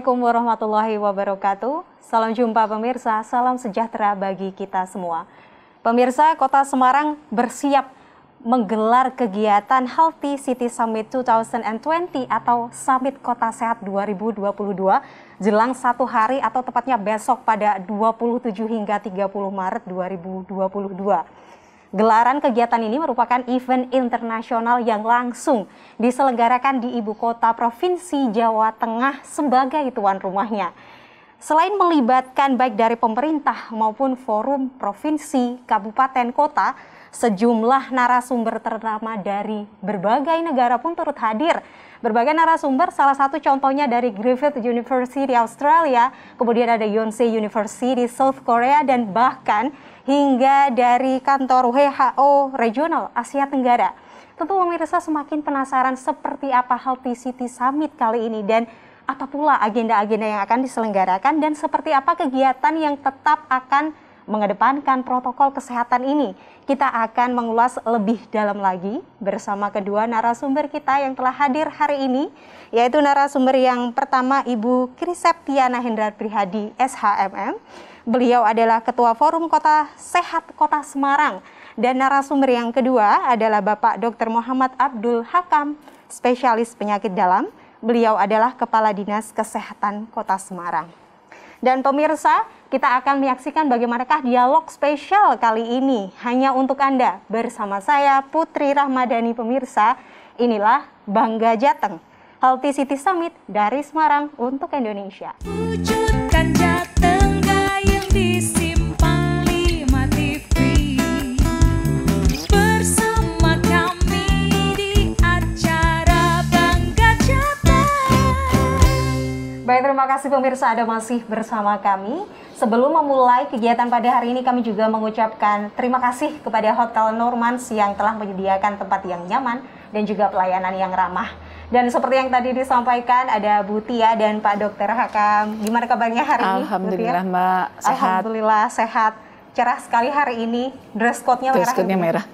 Assalamualaikum warahmatullahi wabarakatuh. Salam jumpa pemirsa, salam sejahtera bagi kita semua. Pemirsa, Kota Semarang bersiap menggelar kegiatan Healthy City Summit 2020 atau Summit Kota Sehat 2022 jelang 1 hari atau tepatnya besok pada 27 hingga 30 Maret 2022. Gelaran kegiatan ini merupakan event internasional yang langsung diselenggarakan di Ibu Kota Provinsi Jawa Tengah sebagai tuan rumahnya. Selain melibatkan baik dari pemerintah maupun forum provinsi, kabupaten, kota, sejumlah narasumber ternama dari berbagai negara pun turut hadir. Berbagai narasumber, salah satu contohnya dari Griffith University Australia, kemudian ada Yonsei University South Korea, dan bahkan hingga dari kantor WHO Regional Asia Tenggara. Tentu pemirsa semakin penasaran seperti apa Healthy City Summit kali ini dan apa pula agenda-agenda yang akan diselenggarakan dan seperti apa kegiatan yang tetap akan mengedepankan protokol kesehatan ini. Kita akan mengulas lebih dalam lagi bersama kedua narasumber kita yang telah hadir hari ini, yaitu narasumber yang pertama Ibu Kriseptiana Hendra Prihadi, SHMM. Beliau adalah Ketua Forum Kota Sehat Kota Semarang. Dan narasumber yang kedua adalah Bapak Dr. Muhammad Abdul Hakam, spesialis penyakit dalam. Beliau adalah Kepala Dinas Kesehatan Kota Semarang. Dan pemirsa, kita akan menyaksikan bagaimanakah dialog spesial kali ini hanya untuk Anda. Bersama saya Putri Rahmadani pemirsa, inilah Bangga Jateng, Healthy City Summit dari Semarang untuk Indonesia. Wujudkan Jateng gayeng di Simpang 5 TV. Bersama kami di acara Bangga Jateng. Baik, terima kasih pemirsa Anda masih bersama kami. Sebelum memulai kegiatan pada hari ini, kami juga mengucapkan terima kasih kepada Hotel Normans yang telah menyediakan tempat yang nyaman dan juga pelayanan yang ramah. Dan seperti yang tadi disampaikan, ada Bu Tia dan Pak Dr. Hakam. Gimana kabarnya hari ini? Alhamdulillah Mbak, sehat. Alhamdulillah sehat. Cerah sekali hari ini, dress code-nya merah. Dress code-nya merah.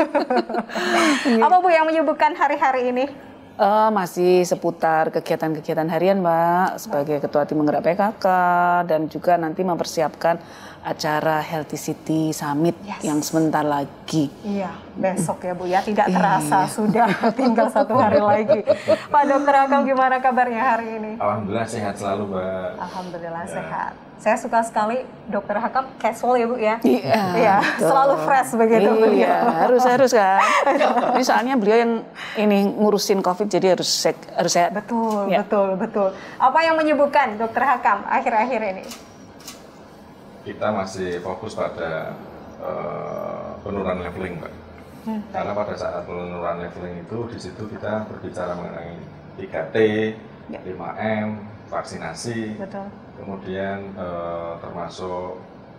Apa Bu yang menyebutkan hari-hari ini? Masih seputar kegiatan-kegiatan harian Mbak, sebagai Ketua Tim Penggerak PKK dan juga nanti mempersiapkan acara Healthy City Summit yang sebentar lagi. Iya, besok ya Bu ya, tidak terasa sudah tinggal 1 hari lagi. Pak Dr. Hakam, gimana kabarnya hari ini? Alhamdulillah sehat selalu Mbak. Alhamdulillah sehat. Saya suka sekali Dr. Hakam casual ya Bu ya. Iya, selalu fresh begitu. Iya, harus kan. Ini soalnya beliau yang ini ngurusin COVID jadi harus sehat. Betul, ya. betul. Apa yang menyebutkan Dr. Hakam akhir-akhir ini? Kita masih fokus pada penurunan leveling Mbak. Karena pada saat penurunan leveling itu di situ kita berbicara mengenai 3T, 5M, vaksinasi. Betul. Kemudian termasuk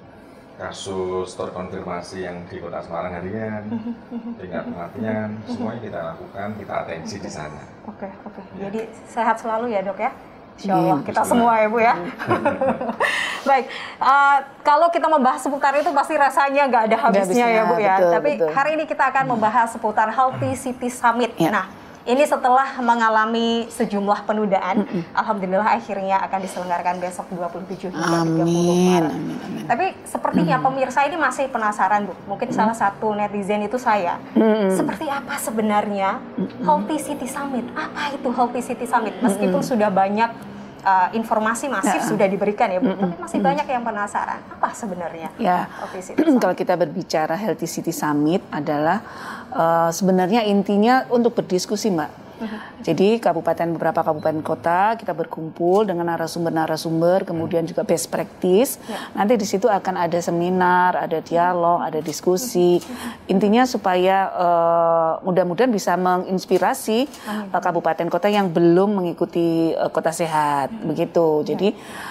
kasus terkonfirmasi yang di Kota Semarang harian, tingkat kematian, semuanya kita lakukan, kita atensi di sana. Oke. Jadi sehat selalu ya Dok ya? Insya Allah kita semua ya Bu ya. Baik, kalau kita membahas seputar itu pasti rasanya nggak ada habisnya ya Bu ya. Betul, Tapi betul. hari ini kita akan membahas seputar Healthy City Summit. Ya. Nah, ini setelah mengalami sejumlah penundaan, alhamdulillah akhirnya akan diselenggarakan besok 27 hingga 30 Maret. Amin. Tapi sepertinya pemirsa ini masih penasaran Bu. Mungkin salah satu netizen itu saya. Seperti apa sebenarnya Healthy City Summit? Apa itu Healthy City Summit? Meskipun sudah banyak informasi masif sudah diberikan ya Bu, tapi masih banyak yang penasaran. Apa sebenarnya Healthy City Summit? Kalau kita berbicara Healthy City Summit adalah sebenarnya intinya untuk berdiskusi Mbak. Jadi beberapa kabupaten kota kita berkumpul dengan narasumber-narasumber, kemudian juga best practice. Nanti di situ akan ada seminar, ada dialog, ada diskusi. Intinya supaya mudah-mudahan bisa menginspirasi kabupaten kota yang belum mengikuti Kota Sehat, begitu. Jadi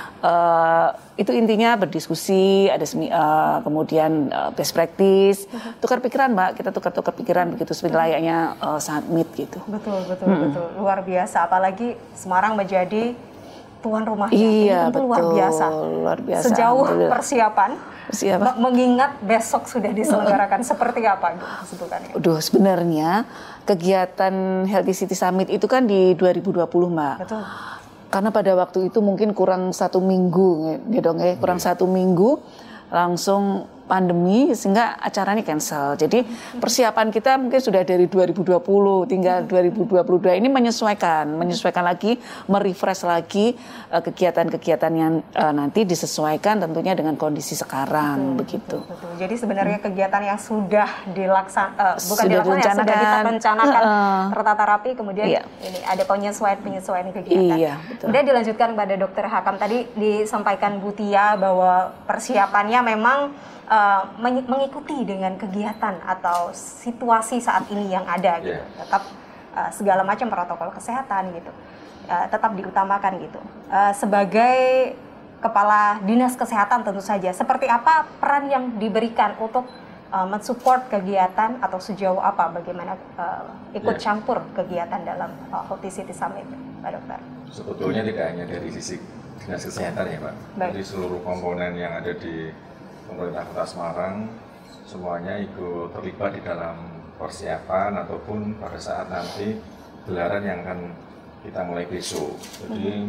itu intinya berdiskusi, ada kemudian best practice, tukar pikiran Mbak, kita tukar pikiran begitu seperti layaknya summit gitu. Betul. Luar biasa, apalagi Semarang menjadi tuan rumahnya. Iya, tentu betul. Luar biasa. Sejauh persiapan, mengingat besok sudah diselenggarakan seperti apa sebutannya? Sebenarnya kegiatan Healthy City Summit itu kan di 2020 Mbak. Betul. Karena pada waktu itu mungkin kurang 1 minggu, gitu kurang 1 minggu langsung pandemi sehingga acaranya cancel. Jadi persiapan kita mungkin sudah dari 2020, tinggal 2022 ini menyesuaikan lagi, merefresh lagi kegiatan-kegiatan yang nanti disesuaikan tentunya dengan kondisi sekarang begitu. Betul. Jadi sebenarnya kegiatan yang sudah sudah direncanakan tertata rapi, kemudian ini ada penyesuaian kegiatan. Iya, betul. Kemudian dilanjutkan pada Dokter Hakam, tadi disampaikan Bu Tia bahwa persiapannya memang mengikuti dengan kegiatan atau situasi saat ini yang ada gitu. Tetap segala macam protokol kesehatan gitu. Tetap diutamakan gitu. Sebagai Kepala Dinas Kesehatan tentu saja, seperti apa peran yang diberikan untuk mensupport kegiatan atau sejauh apa bagaimana ikut campur kegiatan dalam Healthy City Summit, Pak Dokter? Sebetulnya tidak hanya dari sisi Dinas Kesehatan ya Pak, jadi seluruh komponen yang ada di pemerintah Kota Semarang semuanya ikut terlibat di dalam persiapan ataupun pada saat nanti gelaran yang akan kita mulai besok. Jadi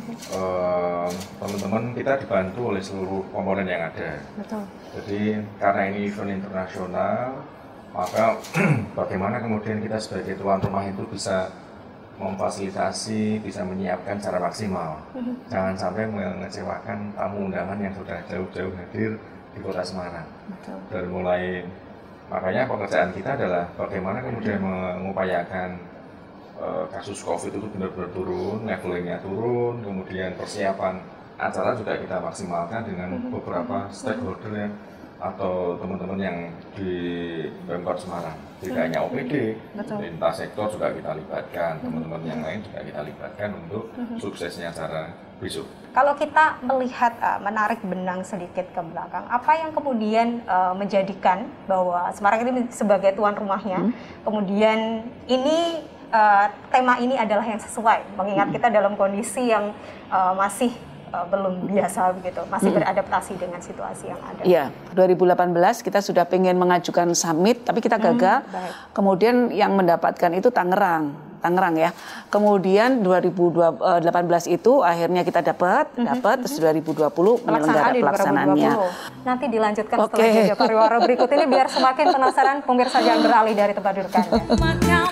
teman-teman kita dibantu oleh seluruh komponen yang ada. Betul. Jadi karena ini event internasional, maka bagaimana kemudian kita sebagai tuan rumah itu bisa memfasilitasi, bisa menyiapkan secara maksimal. Jangan sampai mengecewakan tamu undangan yang sudah jauh-jauh hadir di Kota Semarang. Betul. Dan mulai, makanya pekerjaan kita adalah bagaimana kemudian mengupayakan kasus COVID itu benar-benar turun, levelingnya turun, kemudian persiapan acara juga kita maksimalkan dengan beberapa stakeholder atau teman-teman yang di Pemkot Semarang. Tidak hanya OPD, lintas sektor juga kita libatkan, teman-teman yang lain juga kita libatkan untuk suksesnya acara besok. Kalau kita melihat, menarik benang sedikit ke belakang, apa yang kemudian menjadikan bahwa Semarang ini sebagai tuan rumahnya, kemudian ini tema ini adalah yang sesuai, mengingat kita dalam kondisi yang masih belum biasa begitu, masih beradaptasi dengan situasi yang ada. Iya, 2018 kita sudah pengen mengajukan summit, tapi kita gagal. Kemudian yang mendapatkan itu Tangerang ya. Kemudian 2018 itu akhirnya kita dapat, terus 2020 menyelenggara pelaksanaannya. Nanti dilanjutkan setelah jeda pariwara berikut ini biar semakin penasaran, pemirsa jangan beralih dari tempat duduk Anda.